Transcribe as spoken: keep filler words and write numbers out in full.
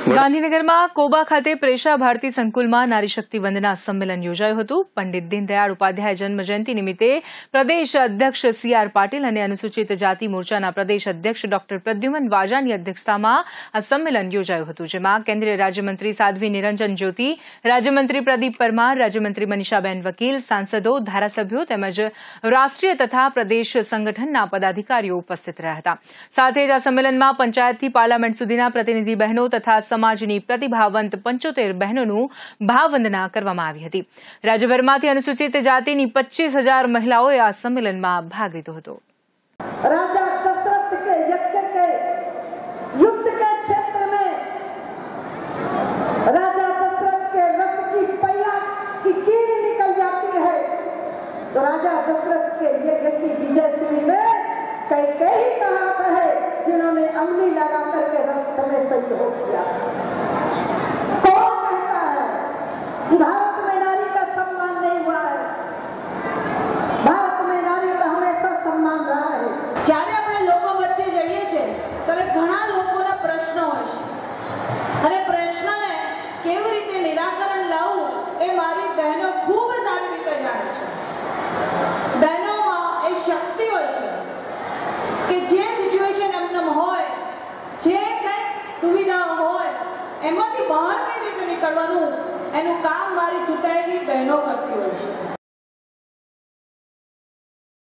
ગાંધીનગરમાં કોબા ખાતે પ્રેષા ભારતી સંકુલમાં નારી શક્તિ વંદના સંમેલન યોજાયું હતું। પંડિત દીનદયાળ ઉપાધ્યાય જન્મજયંતિ નિમિત્તે પ્રદેશ અધ્યક્ષ સી આર પાટીલ અને અનુસૂચિત જાતિ મોરચાના પ્રદેશ અધ્યક્ષ ડોક્ટર પ્રદ્યુમન વાજાની અધ્યક્ષતામાં આ સંમેલન યોજાયું હતું, જેમાં કેન્દ્રીય રાજ્યમંત્રી સાધ્વી નિરંજન જ્યોતિ, રાજ્યમંત્રી પ્રદીપ પરમાર, રાજ્યમંત્રી મનીષાબેન વકીલ, સાંસદો, ધારાસભ્યો તેમજ રાષ્ટ્રીય તથા પ્રદેશ સંગઠનના પદાધિકારીઓ ઉપસ્થિત રહ્યા હતા। સાથે જ આ સંમેલનમાં પંચાયતથી પાર્લામેન્ટ સુધીના પ્રતિનિધિ બહેનો તથા સમાજની પ્રતિભાવંત પંચોતેર બહેનોનું ભાવવંદના કરવામાં આવી હતી। રાજ્યભરમાંથી અનુસૂચિત જાતિની પચીસ હજાર મહિલાઓએ આ સંમેલનમાં ભાગ લીધો હતો। राजा दशरथ के यज्ञ के युद्ध के क्षेत्र में राजा दशरथ के रथ की पहिया की कील निकल जाती है, तो राजा दशरथ के यज्ञ की विजयश्री में कई कई कहावत है जिन्होंने अमली लगा करके रथ में सहयोग किया। कौन कहता है कि भारत में नारी का सम्मान नहीं हुआ है? भारत में नारी का हमेशा सम्मान रहा है। જ્યારે આપણે લોકો વચ્ચે જઈએ છીએ ત્યારે ઘણા લોકોના પ્રશ્નો હોય છે અને પ્રશ્નને કેવી રીતે નિરાકરણ લાવવું એ મારી બહેનો ખૂબ સારી રીતે જાણે છે। બહેનોમાં એક શક્તિ હોય છે કે જે સિચ્યુએશન એમને હોય, જે કંઈક સુવિધા હોય એમાંથી બહાર કઈ રીતે નીકળવાનું એનું કામ મારી ચૂંટાયેલી બહેનો કરતી હોય છે।